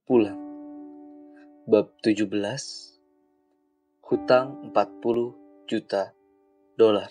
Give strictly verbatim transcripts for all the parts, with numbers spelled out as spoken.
Pulang. Bab tujuh belas. Hutang empat puluh juta dolar.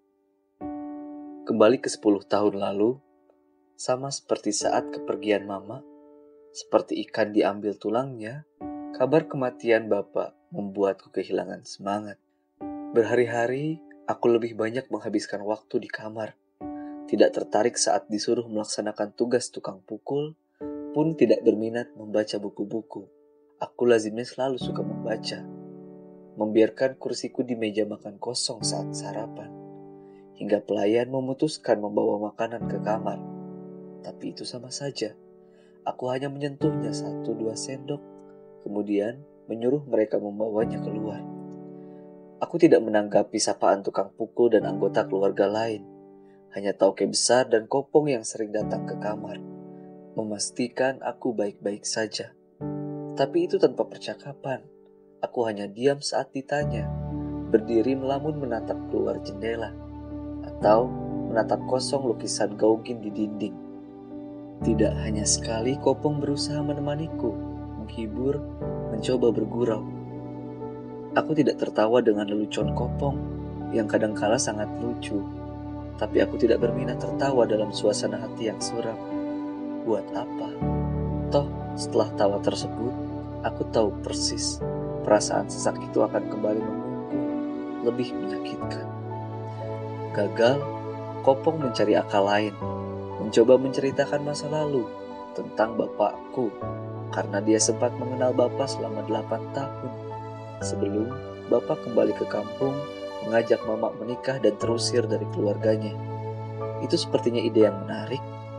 Kembali ke sepuluh tahun lalu, sama seperti saat kepergian mama, seperti ikan diambil tulangnya, kabar kematian bapak membuatku kehilangan semangat. Berhari-hari, aku lebih banyak menghabiskan waktu di kamar. Tidak tertarik saat disuruh melaksanakan tugas tukang pukul, pun tidak berminat membaca buku-buku. Aku lazimnya selalu suka membaca. Membiarkan kursiku di meja makan kosong saat sarapan. Hingga pelayan memutuskan membawa makanan ke kamar. Tapi itu sama saja. Aku hanya menyentuhnya satu dua sendok. Kemudian menyuruh mereka membawanya keluar. Aku tidak menanggapi sapaan tukang pukul dan anggota keluarga lain. Hanya Tauke besar dan Kopong yang sering datang ke kamar. Memastikan aku baik-baik saja. Tapi itu tanpa percakapan. Aku hanya diam saat ditanya, berdiri melamun menatap keluar jendela, atau menatap kosong lukisan Gauguin di dinding. Tidak hanya sekali Kopong berusaha menemaniku, menghibur, mencoba bergurau. Aku tidak tertawa dengan lelucon Kopong, yang kadangkala sangat lucu. Tapi aku tidak berminat tertawa dalam suasana hati yang suram. Buat apa? Toh, setelah tawa tersebut, aku tahu persis perasaan sesak itu akan kembali memukul, lebih menyakitkan. Gagal, Kopong mencari akal lain, mencoba menceritakan masa lalu tentang bapakku, karena dia sempat mengenal bapak selama delapan tahun. Sebelum bapak kembali ke kampung, mengajak mama menikah dan terusir dari keluarganya. Itu sepertinya ide yang menarik.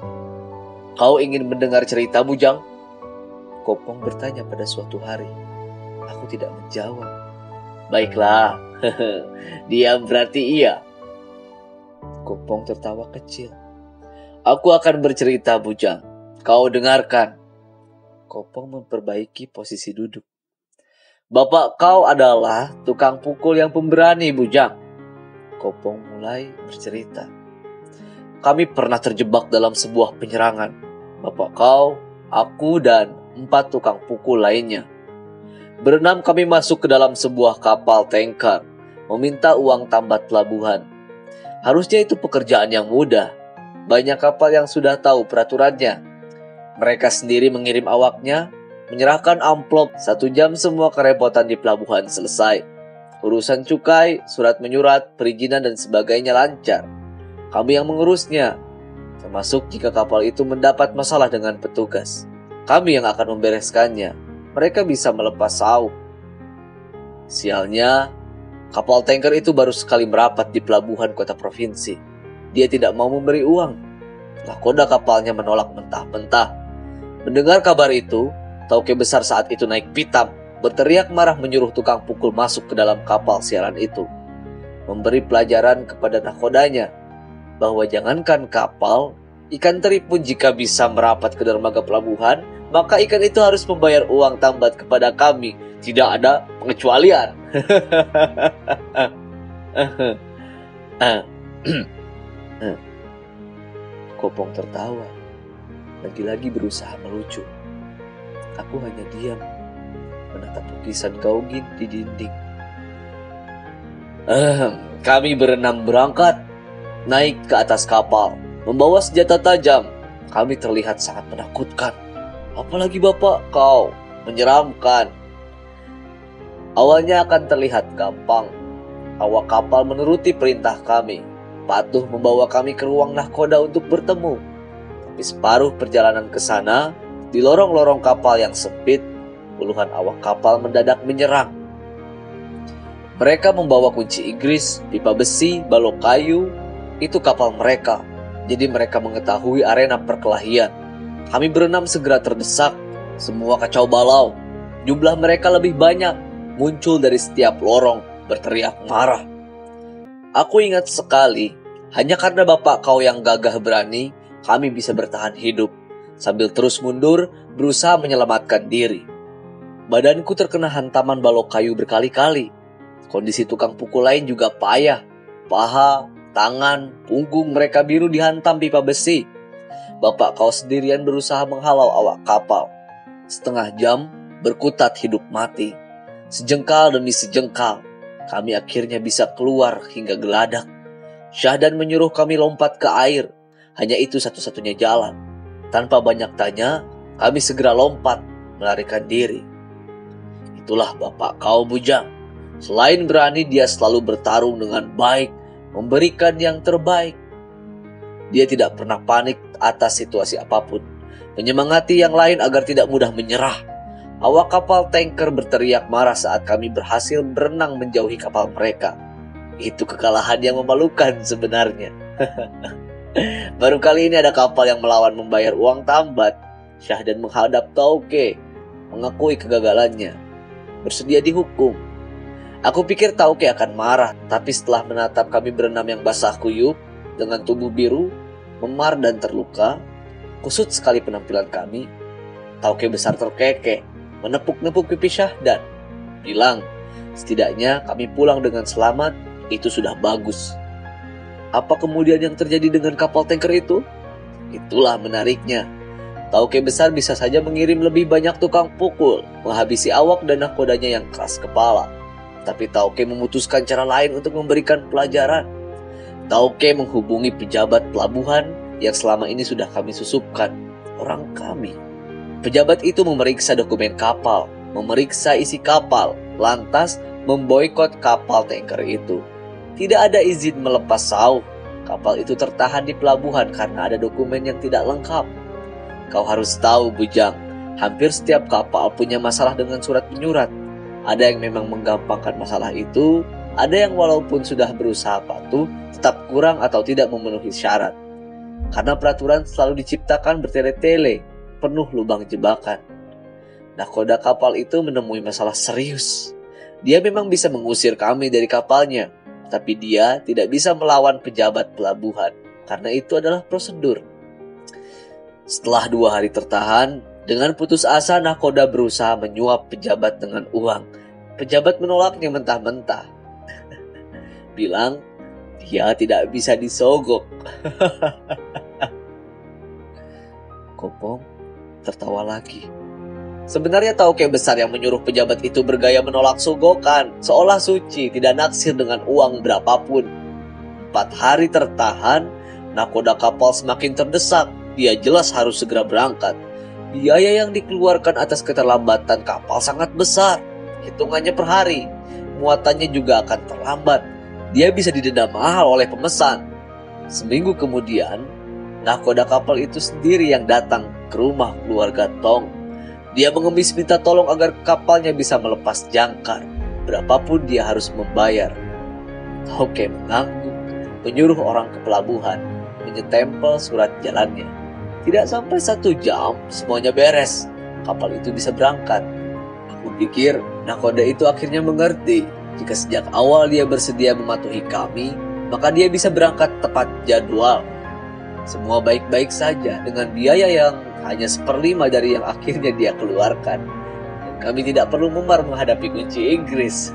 Kau ingin mendengar cerita, Bujang? Kopong bertanya pada suatu hari. Aku tidak menjawab. Baiklah, diam berarti iya. Kopong tertawa kecil. Aku akan bercerita, Bujang. Kau dengarkan. Kopong memperbaiki posisi duduk. Bapak kau adalah tukang pukul yang pemberani, Bujang. Kopong mulai bercerita. Kami pernah terjebak dalam sebuah penyerangan. Bapak kau, aku, dan empat tukang pukul lainnya. Berenam kami masuk ke dalam sebuah kapal tanker, meminta uang tambat pelabuhan. Harusnya itu pekerjaan yang mudah. Banyak kapal yang sudah tahu peraturannya. Mereka sendiri mengirim awaknya, menyerahkan amplop, satu jam semua kerepotan di pelabuhan selesai. Urusan cukai, surat menyurat, perizinan dan sebagainya lancar. Kami yang mengurusnya, termasuk jika kapal itu mendapat masalah dengan petugas. Kami yang akan membereskannya. Mereka bisa melepas sauh. Sialnya, kapal tanker itu baru sekali merapat di pelabuhan kota provinsi. Dia tidak mau memberi uang. Nakoda kapalnya menolak mentah-mentah. Mendengar kabar itu, Tauke besar saat itu naik pitam, berteriak marah menyuruh tukang pukul masuk ke dalam kapal sialan itu. Memberi pelajaran kepada nakodanya, bahwa jangankan kapal, ikan teri pun jika bisa merapat ke dermaga pelabuhan, maka ikan itu harus membayar uang tambat kepada kami. Tidak ada pengecualian. Kopong tertawa. Lagi-lagi berusaha melucu. Aku hanya diam, menatap lukisan Gauguin di dinding. Eh, kami berenam berangkat, naik ke atas kapal, membawa senjata tajam. Kami terlihat sangat menakutkan. Apalagi bapak kau, menyeramkan. Awalnya akan terlihat gampang. Awak kapal menuruti perintah kami, patuh membawa kami ke ruang nahkoda untuk bertemu. Tapi separuh perjalanan ke sana, di lorong-lorong kapal yang sempit, puluhan awak kapal mendadak menyerang. Mereka membawa kunci Inggris, pipa besi, balok kayu. Itu kapal mereka. Jadi mereka mengetahui arena perkelahian. Kami berenam segera terdesak. Semua kacau balau. Jumlah mereka lebih banyak. Muncul dari setiap lorong, berteriak marah. Aku ingat sekali, hanya karena bapak kau yang gagah berani, kami bisa bertahan hidup. Sambil terus mundur, berusaha menyelamatkan diri. Badanku terkena hantaman balok kayu berkali-kali. Kondisi tukang pukul lain juga payah. Paha, tangan, punggung mereka biru dihantam pipa besi. Bapak kau sendirian berusaha menghalau awak kapal. Setengah jam berkutat hidup mati. Sejengkal demi sejengkal, kami akhirnya bisa keluar hingga geladak. Syahdan menyuruh kami lompat ke air. Hanya itu satu-satunya jalan. Tanpa banyak tanya, kami segera lompat, melarikan diri. Itulah bapak kau, Bujang. Selain berani, dia selalu bertarung dengan baik, memberikan yang terbaik. Dia tidak pernah panik atas situasi apapun, menyemangati yang lain agar tidak mudah menyerah. Awak kapal tanker berteriak marah saat kami berhasil berenang menjauhi kapal mereka. Itu kekalahan yang memalukan sebenarnya. Baru kali ini ada kapal yang melawan membayar uang tambat. Syahdan menghadap Tauke, mengakui kegagalannya, bersedia dihukum. Aku pikir Tauke akan marah, tapi setelah menatap kami berenam yang basah kuyup dengan tubuh biru, memar dan terluka, kusut sekali penampilan kami. Tauke besar terkekeh, menepuk-nepuk pipi Syahdan, bilang, setidaknya kami pulang dengan selamat, itu sudah bagus. Apa kemudian yang terjadi dengan kapal tanker itu? Itulah menariknya. Tauke besar bisa saja mengirim lebih banyak tukang pukul, menghabisi awak dan nakodanya yang keras kepala. Tapi Tauke memutuskan cara lain untuk memberikan pelajaran. Tauke menghubungi pejabat pelabuhan yang selama ini sudah kami susupkan, orang kami. Pejabat itu memeriksa dokumen kapal, memeriksa isi kapal, lantas memboikot kapal tanker itu. Tidak ada izin melepas sauh. Kapal itu tertahan di pelabuhan karena ada dokumen yang tidak lengkap. Kau harus tahu, Bujang, hampir setiap kapal punya masalah dengan surat menyurat. Ada yang memang menggampangkan masalah itu, ada yang walaupun sudah berusaha patuh, tetap kurang atau tidak memenuhi syarat. Karena peraturan selalu diciptakan bertele-tele, penuh lubang jebakan. Nakoda kapal itu menemui masalah serius. Dia memang bisa mengusir kami dari kapalnya, tapi dia tidak bisa melawan pejabat pelabuhan, karena itu adalah prosedur. Setelah dua hari tertahan, dengan putus asa nakoda berusaha menyuap pejabat dengan uang. Pejabat menolaknya mentah-mentah. Bilang, dia tidak bisa disogok. Kopong tertawa lagi. Sebenarnya Tauke besar yang menyuruh pejabat itu bergaya menolak sogokan, seolah suci, tidak naksir dengan uang berapapun. Empat hari tertahan, nakoda kapal semakin terdesak. Dia jelas harus segera berangkat. Biaya yang dikeluarkan atas keterlambatan kapal sangat besar. Hitungannya per hari. Muatannya juga akan terlambat. Dia bisa didenda mahal oleh pemesan. Seminggu kemudian, nakoda kapal itu sendiri yang datang ke rumah keluarga Tong. Dia mengemis minta tolong agar kapalnya bisa melepas jangkar. Berapapun dia harus membayar. Tauke mengangguk, menyuruh orang ke pelabuhan, menyetempel surat jalannya. Tidak sampai satu jam, semuanya beres. Kapal itu bisa berangkat. Aku pikir nakoda itu akhirnya mengerti. Jika sejak awal dia bersedia mematuhi kami, maka dia bisa berangkat tepat jadwal. Semua baik-baik saja dengan biaya yang hanya seperlima dari yang akhirnya dia keluarkan. Dan kami tidak perlu memar menghadapi kunci Inggris.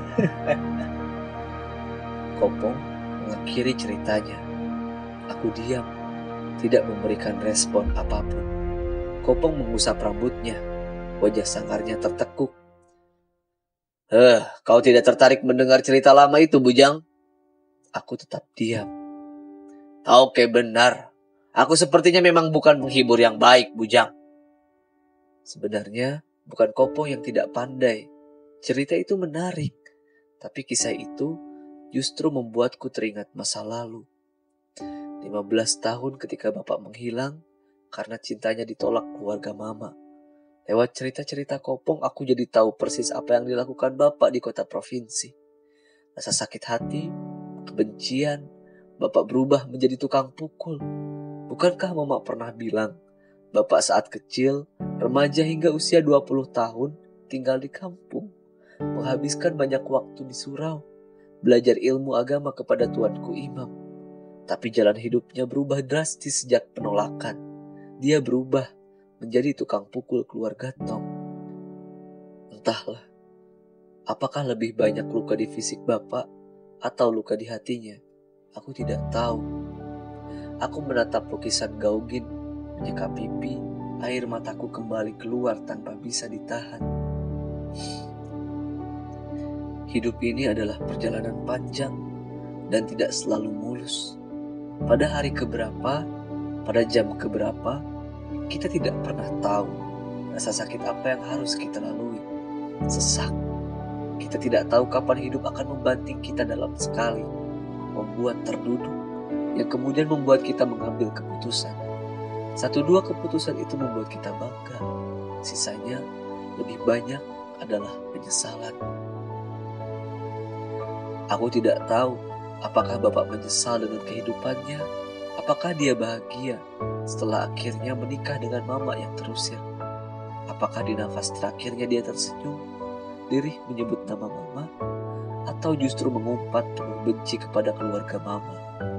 Kopong mengakhiri ceritanya. Aku diam, tidak memberikan respon apapun. Kopong mengusap rambutnya. Wajah sangarnya tertekuk. Eh, kau tidak tertarik mendengar cerita lama itu, Bujang? Aku tetap diam. Oke, benar. Aku sepertinya memang bukan penghibur yang baik, Bujang. Sebenarnya bukan Kopong yang tidak pandai. Cerita itu menarik. Tapi kisah itu justru membuatku teringat masa lalu. lima belas tahun ketika bapak menghilang karena cintanya ditolak keluarga mama. Lewat cerita-cerita Kopong aku jadi tahu persis apa yang dilakukan bapak di kota provinsi. Rasa sakit hati, kebencian, bapak berubah menjadi tukang pukul. Bukankah mama pernah bilang, bapak saat kecil, remaja hingga usia dua puluh tahun, tinggal di kampung, menghabiskan banyak waktu di surau, belajar ilmu agama kepada tuanku imam. Tapi jalan hidupnya berubah drastis sejak penolakan. Dia berubah menjadi tukang pukul keluarga Tong. Entahlah, apakah lebih banyak luka di fisik bapak atau luka di hatinya? Aku tidak tahu. Aku menatap lukisan Gaugin, menyeka pipi, air mataku kembali keluar tanpa bisa ditahan. Hidup ini adalah perjalanan panjang dan tidak selalu mulus. Pada hari keberapa, pada jam keberapa, kita tidak pernah tahu rasa sakit apa yang harus kita lalui. Sesak. Kita tidak tahu kapan hidup akan membanting kita dalam sekali, membuat terduduk, yang kemudian membuat kita mengambil keputusan. Satu dua keputusan itu membuat kita bangga. Sisanya lebih banyak adalah penyesalan. Aku tidak tahu apakah Bapak menyesal dengan kehidupannya, apakah dia bahagia setelah akhirnya menikah dengan Mama yang terusir. Apakah di nafas terakhirnya dia tersenyum, lirih menyebut nama Mama, atau justru mengumpat penuh benci kepada keluarga Mama.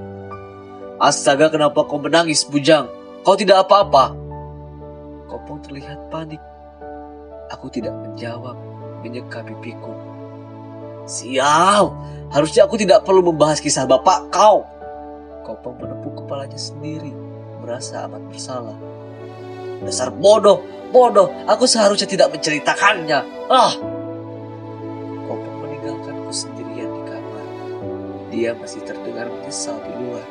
Astaga, kenapa kau menangis, Bujang? Kau tidak apa-apa. Kopong terlihat panik. Aku tidak menjawab, menyeka pipiku. Sial, harusnya aku tidak perlu membahas kisah bapak kau. Kopong menepuk kepalanya sendiri, merasa amat bersalah. Dasar bodoh, bodoh, aku seharusnya tidak menceritakannya. Ah! Kopong meninggalkanku sendirian di kamar. Dia masih terdengar menyesal di luar.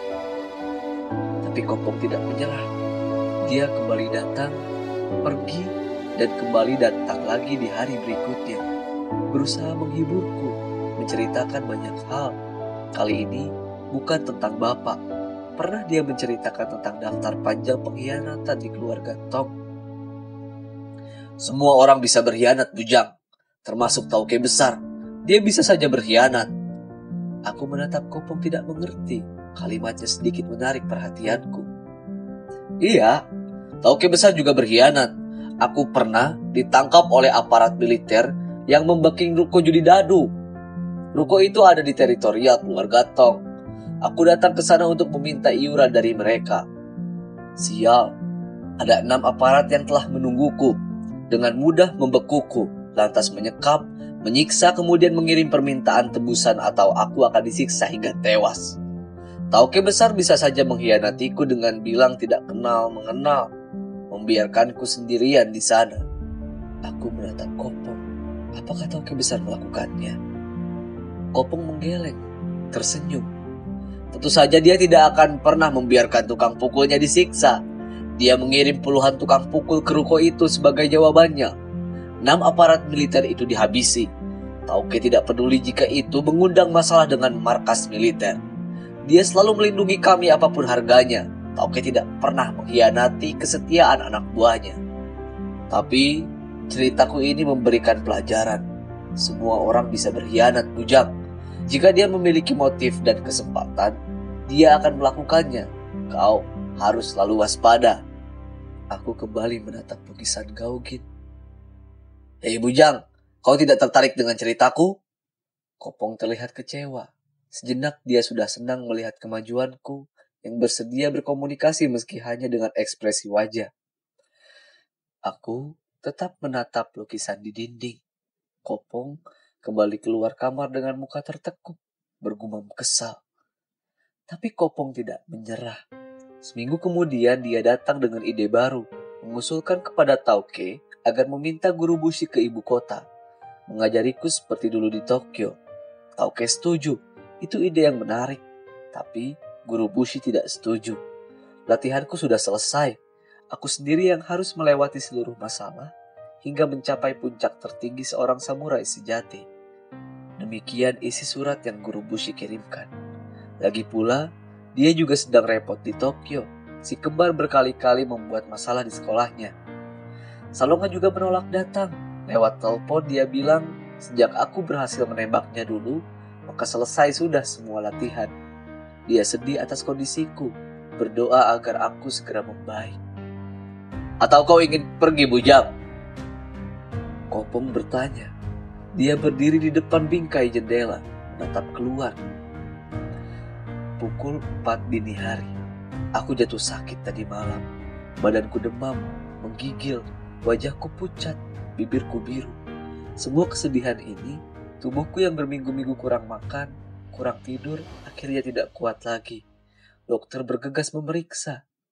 Tapi Kopong tidak menyerah. Dia kembali datang, pergi, dan kembali datang lagi di hari berikutnya. Berusaha menghiburku, menceritakan banyak hal. Kali ini bukan tentang bapak. Pernah dia menceritakan tentang daftar panjang pengkhianatan di keluarga Tom. Semua orang bisa berkhianat, Bujang. Termasuk Tauke besar. Dia bisa saja berkhianat. Aku menatap Kopong tidak mengerti. Kalimatnya sedikit menarik perhatianku. Iya, Tauke besar juga berkhianat. Aku pernah ditangkap oleh aparat militer yang membacking ruko judi dadu. Ruko itu ada di teritorial keluarga Tong. Aku datang ke sana untuk meminta iuran dari mereka. Sial, ada enam aparat yang telah menungguku. Dengan mudah membekuku, lantas menyekap, menyiksa, kemudian mengirim permintaan tebusan atau aku akan disiksa hingga tewas. Tauke besar bisa saja mengkhianatiku dengan bilang tidak kenal mengenal, membiarkanku sendirian di sana. Aku menatap Kopong. Apakah Tauke besar melakukannya? Kopong menggeleng, tersenyum. Tentu saja dia tidak akan pernah membiarkan tukang pukulnya disiksa. Dia mengirim puluhan tukang pukul ke ruko itu sebagai jawabannya. Enam aparat militer itu dihabisi. Tauke tidak peduli jika itu mengundang masalah dengan markas militer. Dia selalu melindungi kami apapun harganya. Tauke tidak pernah mengkhianati kesetiaan anak buahnya. Tapi ceritaku ini memberikan pelajaran. Semua orang bisa berkhianat, Bujang. Jika dia memiliki motif dan kesempatan, dia akan melakukannya. Kau harus selalu waspada. Aku kembali menatap lukisan Gaugin. Hei Bujang, kau tidak tertarik dengan ceritaku? Kopong terlihat kecewa. Sejenak dia sudah senang melihat kemajuanku yang bersedia berkomunikasi meski hanya dengan ekspresi wajah. Aku tetap menatap lukisan di dinding. Kopong kembali keluar kamar dengan muka tertekuk, bergumam kesal. Tapi Kopong tidak menyerah. Seminggu kemudian dia datang dengan ide baru, mengusulkan kepada Tauke agar meminta guru bushi ke ibu kota, mengajariku seperti dulu di Tokyo. Tauke setuju, itu ide yang menarik. Tapi guru bushi tidak setuju. Latihanku sudah selesai. Aku sendiri yang harus melewati seluruh masalah hingga mencapai puncak tertinggi seorang samurai sejati. Demikian isi surat yang guru bushi kirimkan. Lagi pula, dia juga sedang repot di Tokyo. Si kembar berkali-kali membuat masalah di sekolahnya. Salonga juga menolak datang. Lewat telepon dia bilang, sejak aku berhasil menembaknya dulu, maka selesai sudah semua latihan. Dia sedih atas kondisiku, berdoa agar aku segera membaik. Atau kau ingin pergi, Bujang? Kopong bertanya. Dia berdiri di depan bingkai jendela, menatap keluar. Pukul empat dini hari. Aku jatuh sakit tadi malam. Badanku demam, menggigil, wajahku pucat, bibirku biru. Semua kesedihan ini, tubuhku yang berminggu-minggu kurang makan, kurang tidur, akhirnya tidak kuat lagi. Dokter bergegas memeriksa.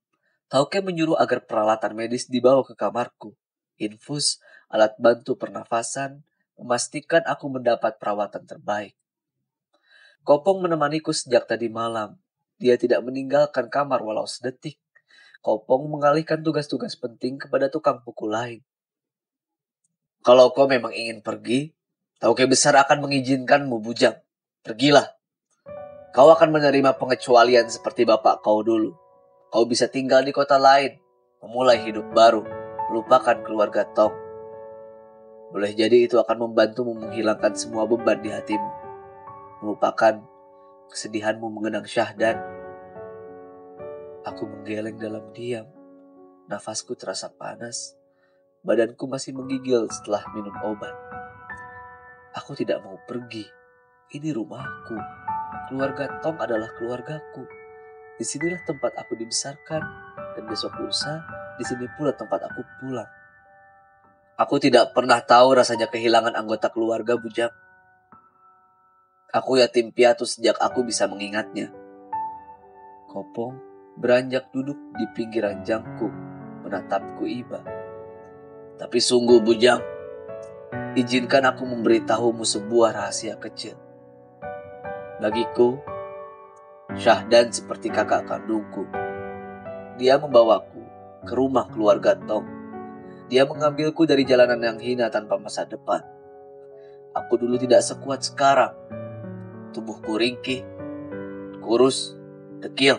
Tauke menyuruh agar peralatan medis dibawa ke kamarku. Infus, alat bantu pernafasan, memastikan aku mendapat perawatan terbaik. Kopong menemaniku sejak tadi malam. Dia tidak meninggalkan kamar walau sedetik. Kopong mengalihkan tugas-tugas penting kepada tukang pukul lain. Kalau kau memang ingin pergi, Tauke besar akan mengizinkanmu, bujang. Pergilah. Kau akan menerima pengecualian seperti bapak kau dulu. Kau bisa tinggal di kota lain, memulai hidup baru, melupakan keluarga Tong. Boleh jadi itu akan membantumu menghilangkan semua beban di hatimu. Melupakan kesedihanmu mengenang Syahdan. Aku menggeleng dalam diam. Nafasku terasa panas. Badanku masih menggigil setelah minum obat. Aku tidak mau pergi. Ini rumahku. Keluarga Tong adalah keluargaku. Disinilah tempat aku dibesarkan. Dan besok lusa, di sini pula tempat aku pulang. Aku tidak pernah tahu rasanya kehilangan anggota keluarga, bujang. Aku yatim piatu sejak aku bisa mengingatnya. Kopong beranjak duduk di pinggiran jangkung, menatapku iba. Tapi sungguh, bujang, izinkan aku memberitahumu sebuah rahasia kecil. Bagiku, Syahdan seperti kakak kandungku. Dia membawaku ke rumah keluarga Tong. Dia mengambilku dari jalanan yang hina tanpa masa depan. Aku dulu tidak sekuat sekarang. Tubuhku ringkih, kurus, dekil.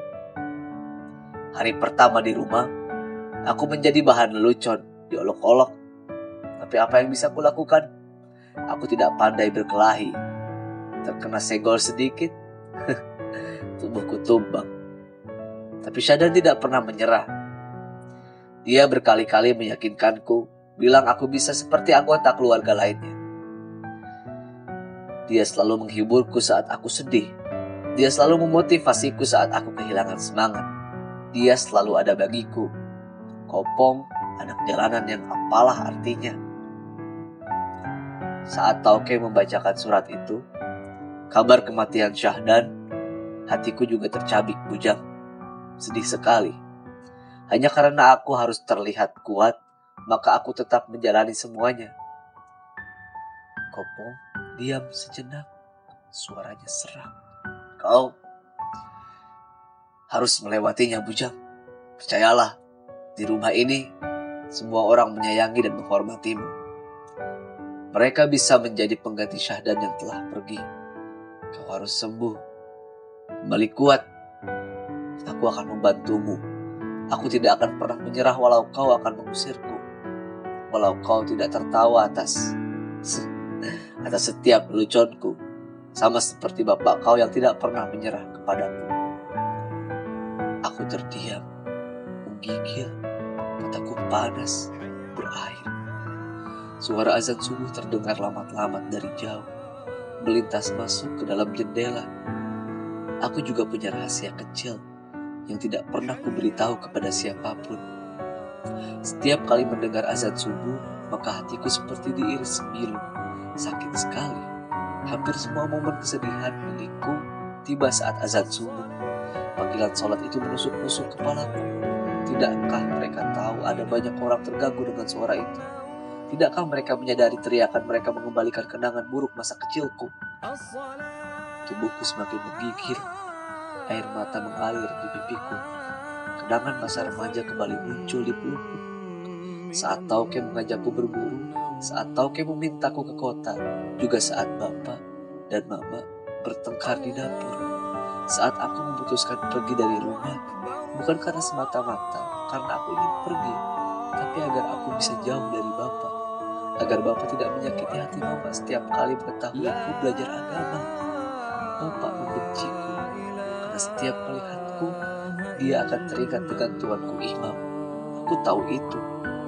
Hari pertama di rumah, aku menjadi bahan lelucon, diolok-olok. Tapi apa yang bisa kulakukan? Aku tidak pandai berkelahi. Terkena senggol sedikit, tubuhku tumbang. Tapi Syahdan tidak pernah menyerah. Dia berkali-kali meyakinkanku, bilang aku bisa seperti anggota keluarga lainnya. Dia selalu menghiburku saat aku sedih. Dia selalu memotivasiku saat aku kehilangan semangat. Dia selalu ada bagiku. Kopong, anak jalanan yang apalah artinya. Saat Tauke membacakan surat itu, kabar kematian Syahdan, hatiku juga tercabik, bujang. Sedih sekali. Hanya karena aku harus terlihat kuat, maka aku tetap menjalani semuanya. Kopong diam sejenak, suaranya serak. Kau harus melewatinya, bujang. Percayalah, di rumah ini semua orang menyayangi dan menghormatimu. Mereka bisa menjadi pengganti Syahdan yang telah pergi. Kau harus sembuh, kembali kuat. Aku akan membantumu. Aku tidak akan pernah menyerah walau kau akan mengusirku. Walau kau tidak tertawa atas atas setiap leluconku, sama seperti bapak kau yang tidak pernah menyerah kepadaku. Aku terdiam, menggigil, mataku panas, berair. Suara azan subuh terdengar lamat-lamat dari jauh, melintas masuk ke dalam jendela. Aku juga punya rahasia kecil yang tidak pernah kuberitahu kepada siapapun. Setiap kali mendengar azan subuh, maka hatiku seperti diiris sembilu. Sakit sekali. Hampir semua momen kesedihan milikku tiba saat azan subuh. Panggilan sholat itu menusuk-nusuk kepalaku. Tidakkah mereka tahu ada banyak orang terganggu dengan suara itu? Tidakkah mereka menyadari teriakan mereka mengembalikan kenangan buruk masa kecilku? Tubuhku semakin menggigil. Air mata mengalir di pipiku. Kenangan masa remaja kembali muncul di pelukku. Saat Tauke mengajakku berburu, saat Tauke memintaku ke kota, juga saat Bapak dan Mama bertengkar di dapur. Saat aku memutuskan pergi dari rumah, bukan karena semata-mata karena aku ingin pergi, tapi agar aku bisa jauh dari Bapak. Agar Bapak tidak menyakiti hati Mama setiap kali mengetahui aku belajar agama. Bapak membenciku. Setiap melihatku, dia akan teringat dengan tuanku Imam. Aku tahu itu.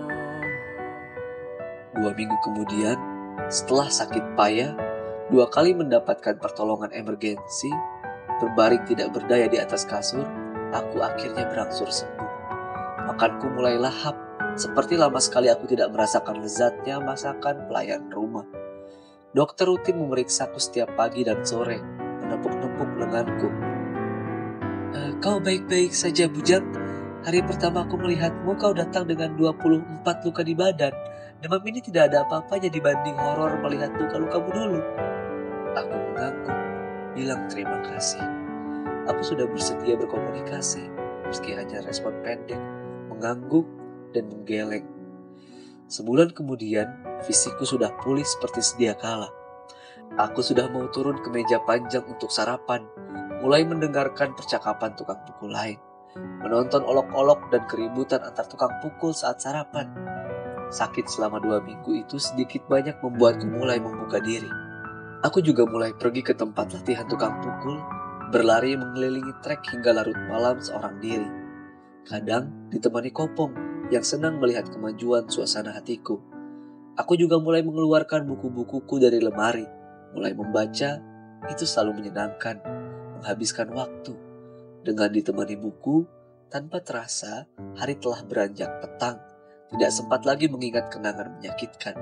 Dua minggu kemudian, setelah sakit payah, dua kali mendapatkan pertolongan emergensi, berbaring tidak berdaya di atas kasur, aku akhirnya berangsur sembuh. Makanku mulai lahap, seperti lama sekali aku tidak merasakan lezatnya masakan pelayan rumah. Dokter rutin memeriksaku setiap pagi dan sore, menepuk-nepuk lenganku. E, kau baik-baik saja, bujang? Hari pertama aku melihatmu, kau datang dengan dua puluh empat luka di badan. Demam ini tidak ada apa-apanya dibanding horor melihat luka-lukamu dulu. Aku mengangguk, bilang terima kasih. Aku sudah bersedia berkomunikasi, meski hanya respon pendek, mengangguk, dan menggeleng. Sebulan kemudian, fisikku sudah pulih seperti sedia kala. Aku sudah mau turun ke meja panjang untuk sarapan, mulai mendengarkan percakapan tukang pukul lain, menonton olok-olok dan keributan antar tukang pukul saat sarapan. Sakit selama dua minggu itu sedikit banyak membuatku mulai membuka diri. Aku juga mulai pergi ke tempat latihan tukang pukul, berlari mengelilingi trek hingga larut malam seorang diri. Kadang ditemani Kopong yang senang melihat kemajuan suasana hatiku. Aku juga mulai mengeluarkan buku-bukuku dari lemari. Mulai membaca, itu selalu menyenangkan, menghabiskan waktu. Dengan ditemani buku, tanpa terasa, hari telah beranjak petang. Tidak sempat lagi mengingat kenangan menyakitkan.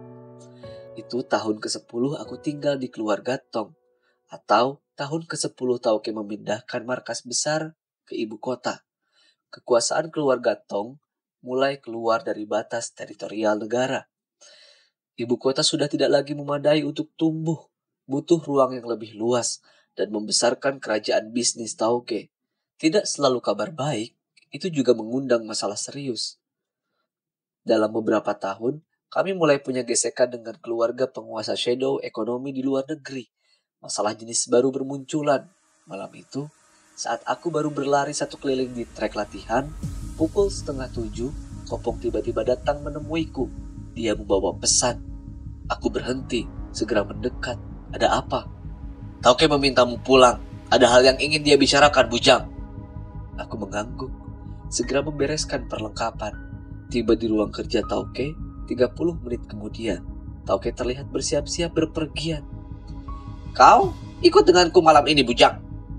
Itu tahun kesepuluh aku tinggal di keluarga Tong. Atau tahun kesepuluh Tauke memindahkan markas besar ke ibu kota. Kekuasaan keluarga Tong mulai keluar dari batas teritorial negara. Ibu kota sudah tidak lagi memadai untuk tumbuh, butuh ruang yang lebih luas dan membesarkan kerajaan bisnis Tauke. Tidak selalu kabar baik, itu juga mengundang masalah serius. Dalam beberapa tahun, kami mulai punya gesekan dengan keluarga penguasa shadow ekonomi di luar negeri. Masalah jenis baru bermunculan. Malam itu, saat aku baru berlari satu keliling di trek latihan, pukul setengah tujuh, Kopong tiba-tiba datang menemuiku. Dia membawa pesan. Aku berhenti, segera mendekat. Ada apa? Tauke memintamu pulang. Ada hal yang ingin dia bicarakan, Bujang. Aku mengangguk, segera membereskan perlengkapan. Tiba di ruang kerja Tauke, tiga puluh menit kemudian. Tauke terlihat bersiap-siap berpergian. Kau ikut denganku malam ini, Bujang.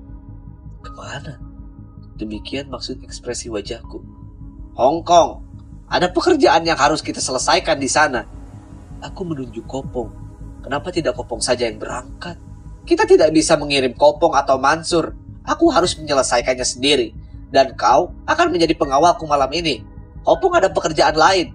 Kemana? Demikian maksud ekspresi wajahku. Hong Kong. Ada pekerjaan yang harus kita selesaikan di sana. Aku menunjuk Kopong. Kenapa tidak Kopong saja yang berangkat? Kita tidak bisa mengirim Kopong atau Mansur. Aku harus menyelesaikannya sendiri. Dan kau akan menjadi pengawalku malam ini. Kopong ada pekerjaan lain.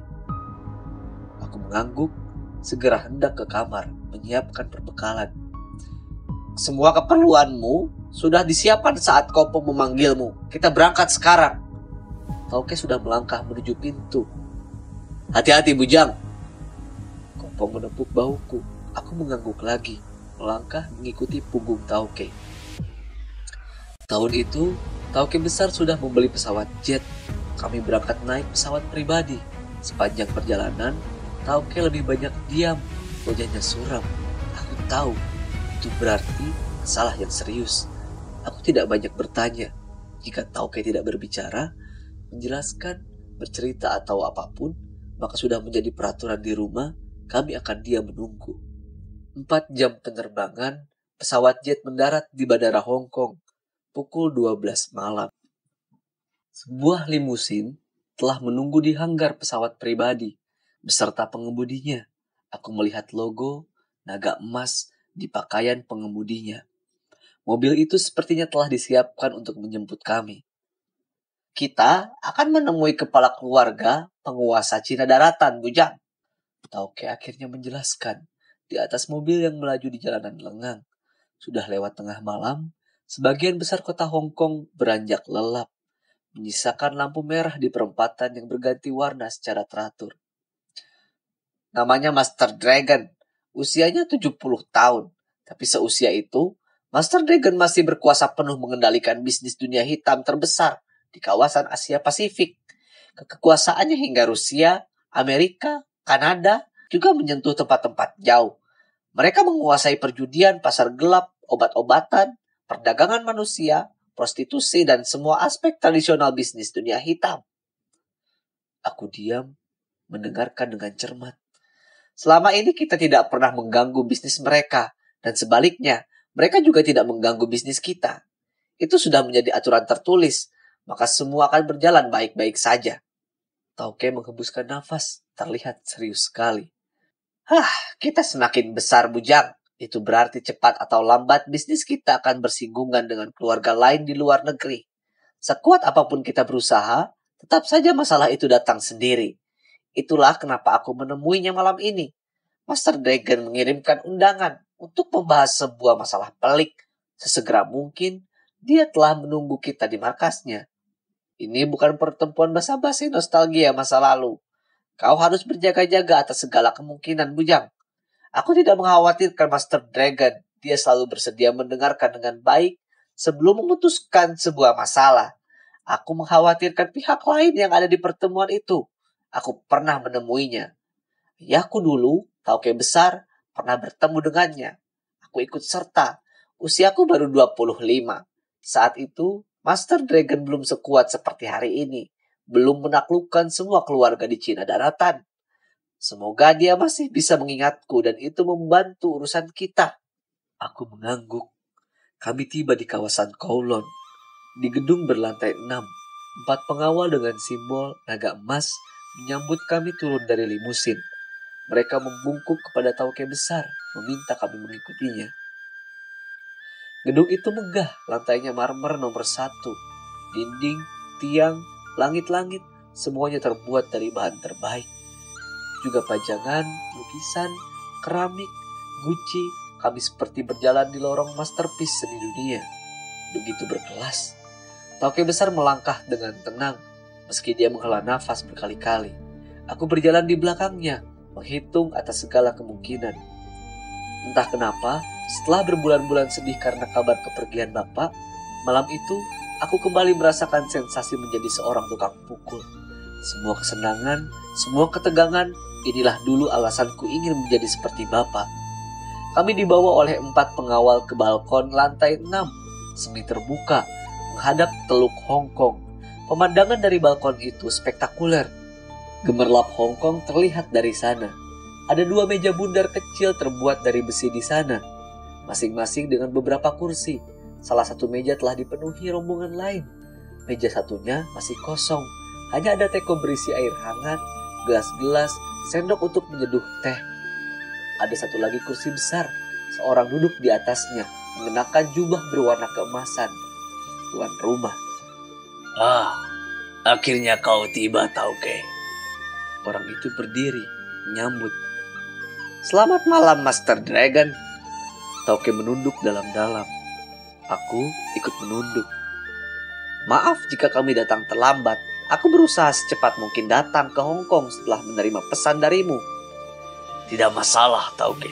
Aku mengangguk, segera hendak ke kamar, menyiapkan perbekalan. Semua keperluanmu sudah disiapkan saat Kopong memanggilmu. Kita berangkat sekarang. Tauke sudah melangkah menuju pintu. Hati-hati, Bujang. Kopong menepuk bahuku. Aku mengangguk lagi, melangkah mengikuti punggung Tauke. Tahun itu, Tauke besar sudah membeli pesawat jet. Kami berangkat naik pesawat pribadi. Sepanjang perjalanan, Tauke lebih banyak diam, wajahnya suram. Aku tahu, itu berarti masalah yang serius. Aku tidak banyak bertanya. Jika Tauke tidak berbicara, menjelaskan, bercerita atau apapun, maka sudah menjadi peraturan di rumah, kami akan diam menunggu. Empat jam penerbangan, pesawat jet mendarat di Bandara Hong Kong, pukul dua belas malam. Sebuah limusin telah menunggu di hanggar pesawat pribadi, beserta pengemudinya. Aku melihat logo naga emas di pakaian pengemudinya. Mobil itu sepertinya telah disiapkan untuk menjemput kami. Kita akan menemui kepala keluarga penguasa Cina daratan, Bujang. Tauke akhirnya menjelaskan. Di atas mobil yang melaju di jalanan lengang. Sudah lewat tengah malam, sebagian besar kota Hong Kong beranjak lelap, menyisakan lampu merah di perempatan yang berganti warna secara teratur. Namanya Master Dragon, usianya tujuh puluh tahun. Tapi seusia itu, Master Dragon masih berkuasa penuh mengendalikan bisnis dunia hitam terbesar di kawasan Asia Pasifik. Kekuasaannya hingga Rusia, Amerika, Kanada, juga menyentuh tempat-tempat jauh. Mereka menguasai perjudian, pasar gelap, obat-obatan, perdagangan manusia, prostitusi, dan semua aspek tradisional bisnis dunia hitam. Aku diam, mendengarkan dengan cermat. Selama ini kita tidak pernah mengganggu bisnis mereka, dan sebaliknya, mereka juga tidak mengganggu bisnis kita. Itu sudah menjadi aturan tertulis, maka semua akan berjalan baik-baik saja. Tauke menghembuskan nafas, terlihat serius sekali. Hah, kita semakin besar, Bujang. Itu berarti cepat atau lambat bisnis kita akan bersinggungan dengan keluarga lain di luar negeri. Sekuat apapun kita berusaha, Tetap saja masalah itu datang sendiri. Itulah kenapa aku menemuinya malam ini. Master Dragon mengirimkan undangan untuk membahas sebuah masalah pelik. Sesegera mungkin, dia telah menunggu kita di markasnya. Ini bukan pertemuan basa-basi nostalgia masa lalu. Kau harus berjaga-jaga atas segala kemungkinan, Bujang. Aku tidak mengkhawatirkan Master Dragon. Dia selalu bersedia mendengarkan dengan baik sebelum memutuskan sebuah masalah. Aku mengkhawatirkan pihak lain yang ada di pertemuan itu. Aku pernah menemuinya. Ayahku dulu, Tauke besar, pernah bertemu dengannya. Aku ikut serta. Usiaku baru dua puluh lima. Saat itu, Master Dragon belum sekuat seperti hari ini. Belum menaklukkan semua keluarga di Cina daratan. Semoga dia masih bisa mengingatku dan itu membantu urusan kita. Aku mengangguk. Kami tiba di kawasan Kowloon. Di gedung berlantai enam, empat pengawal dengan simbol naga emas menyambut kami turun dari limusin. Mereka membungkuk kepada Tauke besar, meminta kami mengikutinya. Gedung itu megah, lantainya marmer nomor satu. Dinding, tiang, langit-langit, semuanya terbuat dari bahan terbaik. Juga pajangan, lukisan, keramik, guci, kami seperti berjalan di lorong masterpiece seni dunia. Begitu berkelas. Tauke besar melangkah dengan tenang, meski dia menghela nafas berkali-kali. Aku berjalan di belakangnya, menghitung atas segala kemungkinan. Entah kenapa, setelah berbulan-bulan sedih karena kabar kepergian Bapak, malam itu aku kembali merasakan sensasi menjadi seorang tukang pukul. Semua kesenangan, semua ketegangan, inilah dulu alasanku ingin menjadi seperti Bapak. Kami dibawa oleh empat pengawal ke balkon lantai enam, semi terbuka, menghadap Teluk Hong Kong. Pemandangan dari balkon itu spektakuler. Gemerlap Hong Kong terlihat dari sana. Ada dua meja bundar kecil terbuat dari besi di sana, masing-masing dengan beberapa kursi. Salah satu meja telah dipenuhi rombongan lain. Meja satunya masih kosong. Hanya ada teko berisi air hangat, gelas-gelas, sendok untuk menyeduh teh. Ada satu lagi kursi besar. Seorang duduk di atasnya, mengenakan jubah berwarna keemasan. Tuan rumah. Ah, akhirnya kau tiba, Tauke. Orang itu berdiri, menyambut. Selamat malam, Master Dragon. Tauke menunduk dalam-dalam. Aku ikut menunduk. Maaf jika kami datang terlambat. Aku berusaha secepat mungkin datang ke Hong Kong setelah menerima pesan darimu. Tidak masalah, Tauke.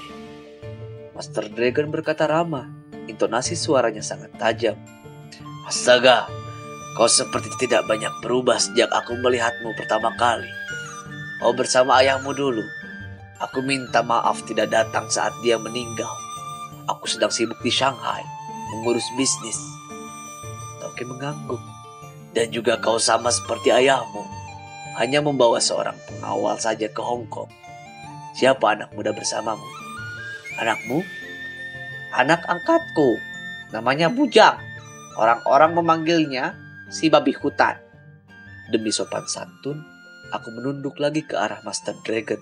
Master Dragon berkata ramah. Intonasi suaranya sangat tajam. Astaga, kau seperti tidak banyak berubah sejak aku melihatmu pertama kali. Kau bersama ayahmu dulu. Aku minta maaf tidak datang saat dia meninggal. Aku sedang sibuk di Shanghai, mengurus bisnis. Tauke mengangguk. Dan juga kau sama seperti ayahmu, hanya membawa seorang pengawal saja ke Hong Kong. Siapa anak muda bersamamu? Anakmu? Anak angkatku. Namanya Bujang. Orang-orang memanggilnya si babi hutan. Demi sopan santun, aku menunduk lagi ke arah Master Dragon.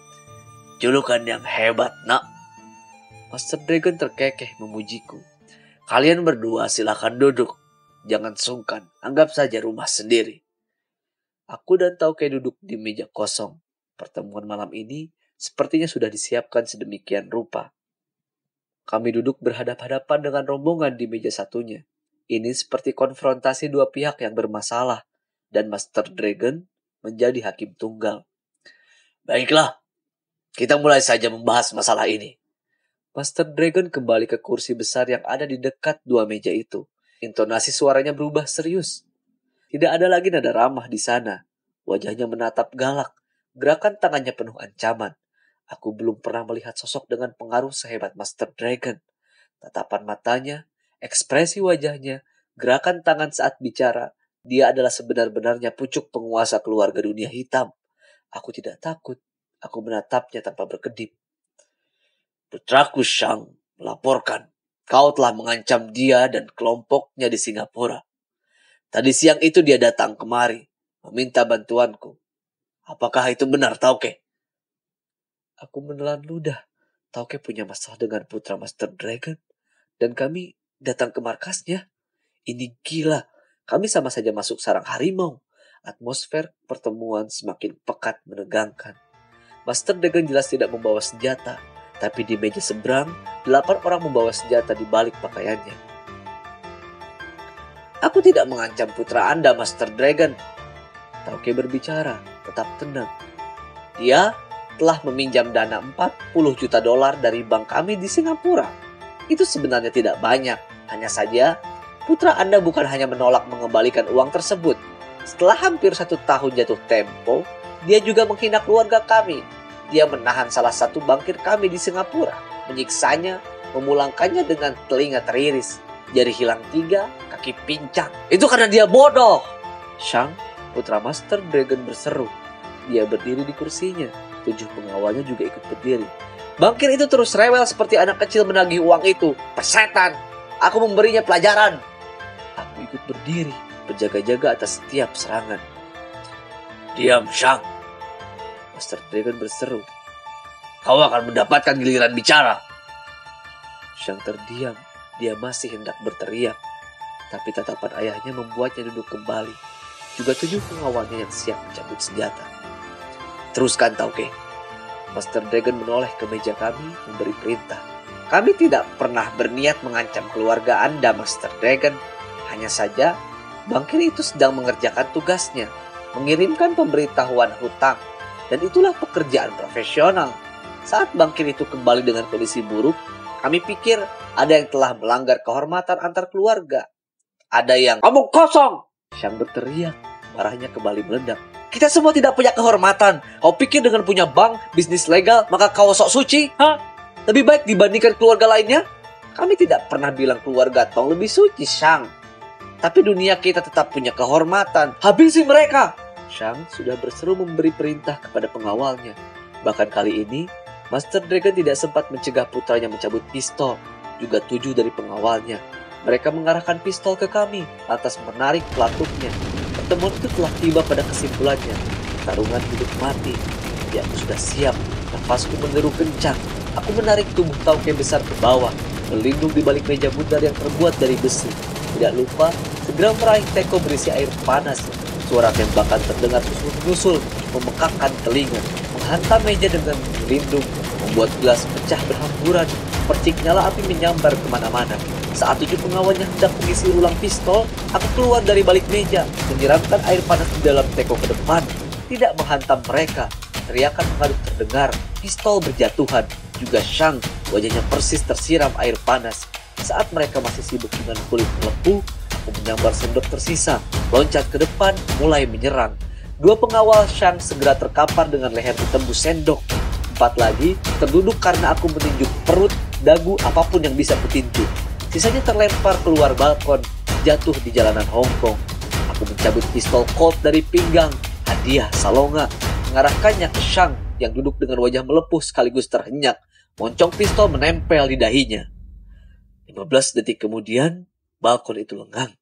Julukan yang hebat, nak. Master Dragon terkekeh memujiku. Kalian berdua silakan duduk. Jangan sungkan, anggap saja rumah sendiri. Aku dan Tauke duduk di meja kosong. Pertemuan malam ini sepertinya sudah disiapkan sedemikian rupa. Kami duduk berhadap-hadapan dengan rombongan di meja satunya. Ini seperti konfrontasi dua pihak yang bermasalah, dan Master Dragon menjadi hakim tunggal. Baiklah, kita mulai saja membahas masalah ini. Master Dragon kembali ke kursi besar yang ada di dekat dua meja itu. Intonasi suaranya berubah serius. Tidak ada lagi nada ramah di sana. Wajahnya menatap galak. Gerakan tangannya penuh ancaman. Aku belum pernah melihat sosok dengan pengaruh sehebat Master Dragon. Tatapan matanya, ekspresi wajahnya, gerakan tangan saat bicara, dia adalah sebenar-benarnya pucuk penguasa keluarga dunia hitam. Aku tidak takut. Aku menatapnya tanpa berkedip. Putraku Shang melaporkan kau telah mengancam dia dan kelompoknya di Singapura. Tadi siang itu dia datang kemari, meminta bantuanku. Apakah itu benar, Tauke? Aku menelan ludah. Tauke punya masalah dengan putra Master Dragon. Dan kami datang ke markasnya. Ini gila. Kami sama saja masuk sarang harimau. Atmosfer pertemuan semakin pekat menegangkan. Master Dragon jelas tidak membawa senjata, tapi di meja seberang, delapan orang membawa senjata di balik pakaiannya. Aku tidak mengancam putra Anda, Master Dragon. Tauke berbicara, tetap tenang. Dia telah meminjam dana empat puluh juta dolar dari bank kami di Singapura. Itu sebenarnya tidak banyak. Hanya saja, putra Anda bukan hanya menolak mengembalikan uang tersebut. Setelah hampir satu tahun jatuh tempo, dia juga menghina keluarga kami. Dia menahan salah satu bankir kami di Singapura, menyiksanya, memulangkannya dengan telinga teriris, jari hilang tiga, kaki pincang. Itu karena dia bodoh. Shang, putra Master Dragon berseru. Dia berdiri di kursinya. Tujuh pengawalnya juga ikut berdiri. Bankir itu terus rewel seperti anak kecil menagih uang itu. Persetan. Aku memberinya pelajaran. Aku ikut berdiri, berjaga-jaga atas setiap serangan. Diam, Shang. Master Dragon berseru. Kau akan mendapatkan giliran bicara. Shang terdiam. Dia masih hendak berteriak. Tapi tatapan ayahnya membuatnya duduk kembali. Juga tujuh pengawalnya yang siap mencabut senjata. Teruskan, Tauke. Master Dragon menoleh ke meja kami, memberi perintah. Kami tidak pernah berniat mengancam keluarga Anda, Master Dragon. Hanya saja, bankir itu sedang mengerjakan tugasnya, mengirimkan pemberitahuan hutang. Dan itulah pekerjaan profesional. Saat bankir itu kembali dengan kondisi buruk, kami pikir ada yang telah melanggar kehormatan antar keluarga. Ada yang ngomong kosong. Shang berteriak, marahnya kembali meledak. Kita semua tidak punya kehormatan. Kau pikir dengan punya bank, bisnis legal, maka kau sok suci? Hah? Lebih baik dibandingkan keluarga lainnya? Kami tidak pernah bilang keluarga Tong lebih suci, Shang. Tapi dunia kita tetap punya kehormatan. Habisi mereka! Shang sudah berseru memberi perintah kepada pengawalnya. Bahkan kali ini, Master Dragon tidak sempat mencegah putranya mencabut pistol. Juga tujuh dari pengawalnya. Mereka mengarahkan pistol ke kami, lantas menarik pelatuknya. Pertemuan itu telah tiba pada kesimpulannya. Tarungan hidup mati. Jadi aku sudah siap. Nafasku menderu kencang. Aku menarik tubuh Tauke besar ke bawah, melindung di balik meja bundar yang terbuat dari besi. Tidak lupa, segera meraih teko berisi air panas. Suara tembakan terdengar susul-susul, memekakkan telinga, menghantam meja dengan melindung, membuat gelas pecah berhamburan. Percik nyala api menyambar kemana-mana. Saat tujuh pengawalnya hendak mengisi ulang pistol, aku keluar dari balik meja, menyiramkan air panas di dalam teko ke depan. Tidak menghantam mereka. Teriakan mengaduk terdengar, pistol berjatuhan. Juga Shang, wajahnya persis tersiram air panas. Saat mereka masih sibuk dengan kulit melepuh, aku menyambar sendok tersisa, loncat ke depan, mulai menyerang. Dua pengawal Shang segera terkapar dengan leher ditembus sendok. Empat lagi terduduk karena aku meninjuk perut, dagu, apapun yang bisa kutinju. Sisanya terlempar keluar balkon, jatuh di jalanan Hong Kong. Aku mencabut pistol Colt dari pinggang, hadiah Salonga, mengarahkannya ke Shang yang duduk dengan wajah melepuh sekaligus terhenyak. Moncong pistol menempel di dahinya. lima belas detik kemudian, balkon itu lenggang.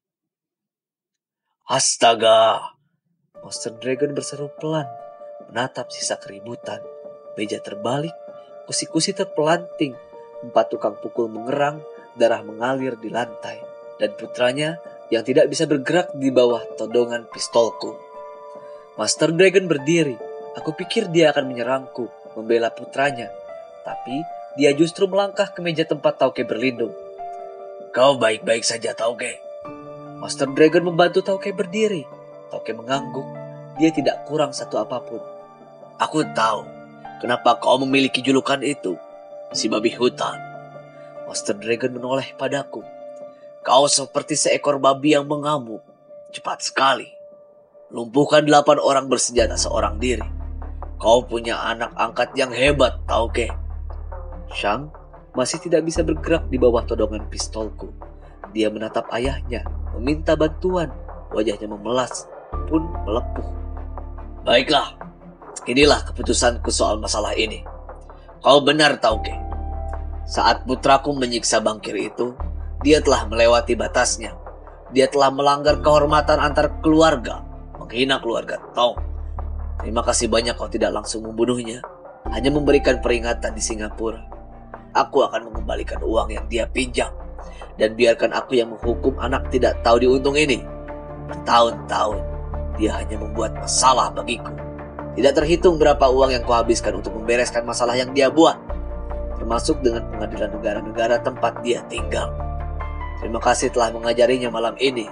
Astaga! Master Dragon berseru pelan, menatap sisa keributan. Meja terbalik, kusi-kusi terpelanting, empat tukang pukul mengerang, darah mengalir di lantai, dan putranya yang tidak bisa bergerak di bawah todongan pistolku. Master Dragon berdiri. Aku pikir dia akan menyerangku, membela putranya. Tapi dia justru melangkah ke meja tempat Tauke berlindung. Kau baik-baik saja, Tauke. Master Dragon membantu Tauke berdiri. Tauke mengangguk. Dia tidak kurang satu apapun. Aku tahu kenapa kau memiliki julukan itu, si babi hutan. Master Dragon menoleh padaku. Kau seperti seekor babi yang mengamuk. Cepat sekali. Lumpuhkan delapan orang bersenjata seorang diri. Kau punya anak angkat yang hebat, Tauke. Shang masih tidak bisa bergerak di bawah todongan pistolku. Dia menatap ayahnya, meminta bantuan. Wajahnya memelas, pun melepuh. Baiklah, inilah keputusanku soal masalah ini. Kau benar, Tauke. Saat putraku menyiksa bankir itu, dia telah melewati batasnya. Dia telah melanggar kehormatan antar keluarga, menghina keluarga Tong. Terima kasih banyak kau tidak langsung membunuhnya, hanya memberikan peringatan di Singapura. Aku akan mengembalikan uang yang dia pinjam, dan biarkan aku yang menghukum anak tidak tahu diuntung ini bertahun-tahun. Dia hanya membuat masalah bagiku. Tidak terhitung berapa uang yang kuhabiskan untuk membereskan masalah yang dia buat, termasuk dengan pengadilan negara-negara tempat dia tinggal. Terima kasih telah mengajarinya malam ini.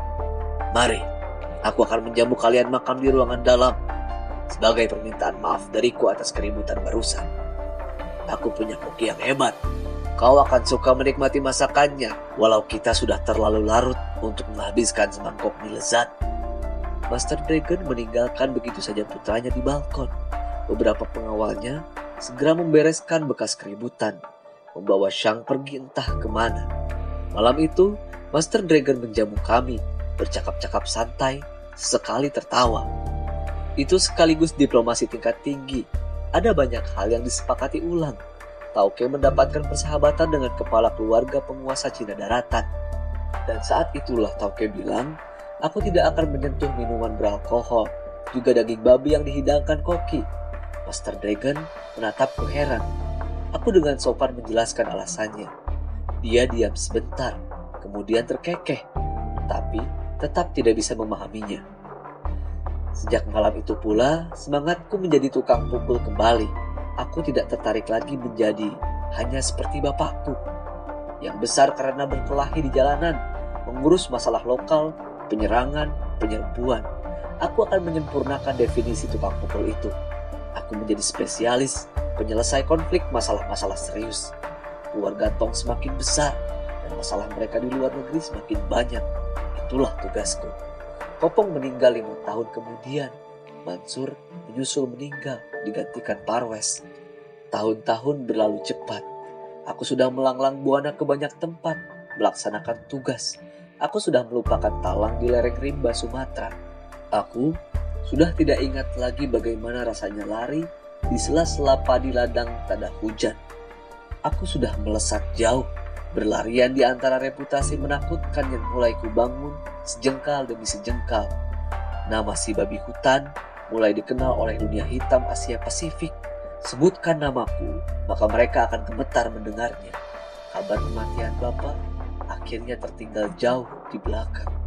Mari, aku akan menjamu kalian makan di ruangan dalam sebagai permintaan maaf dariku atas keributan barusan. Aku punya koki yang hebat. Kau akan suka menikmati masakannya, walau kita sudah terlalu larut untuk menghabiskan semangkok mie lezat. Master Dragon meninggalkan begitu saja putranya di balkon. Beberapa pengawalnya segera membereskan bekas keributan, membawa Shang pergi entah kemana. Malam itu, Master Dragon menjamu kami, bercakap-cakap santai, sesekali tertawa. Itu sekaligus diplomasi tingkat tinggi. Ada banyak hal yang disepakati ulang. Tauke mendapatkan persahabatan dengan kepala keluarga penguasa Cina daratan. Dan saat itulah Tauke bilang, aku tidak akan menyentuh minuman beralkohol, juga daging babi yang dihidangkan koki. Master Dragon menatapku heran. Aku dengan sopan menjelaskan alasannya. Dia diam sebentar, kemudian terkekeh, tapi tetap tidak bisa memahaminya. Sejak malam itu pula, semangatku menjadi tukang pukul kembali. Aku tidak tertarik lagi menjadi hanya seperti bapakku, yang besar karena berkelahi di jalanan, mengurus masalah lokal, penyerangan, penyerbuan. Aku akan menyempurnakan definisi tukang pukul itu. Aku menjadi spesialis, penyelesai konflik masalah-masalah serius. Keluarga Tong semakin besar, dan masalah mereka di luar negeri semakin banyak. Itulah tugasku. Kopong meninggal lima tahun kemudian. Mansur menyusul meninggal, digantikan Parwes. Tahun-tahun berlalu cepat. Aku sudah melanglang buana ke banyak tempat, melaksanakan tugas. Aku sudah melupakan talang di lereng rimba Sumatera. Aku sudah tidak ingat lagi bagaimana rasanya lari di sela-sela padi ladang tanda hujan. Aku sudah melesat jauh, berlarian di antara reputasi menakutkan yang mulai kubangun sejengkal demi sejengkal. Nama si babi hutan mulai dikenal oleh dunia hitam Asia Pasifik. Sebutkan namaku, maka mereka akan gemetar mendengarnya. Kabar kematian Bapak akhirnya tertinggal jauh di belakang.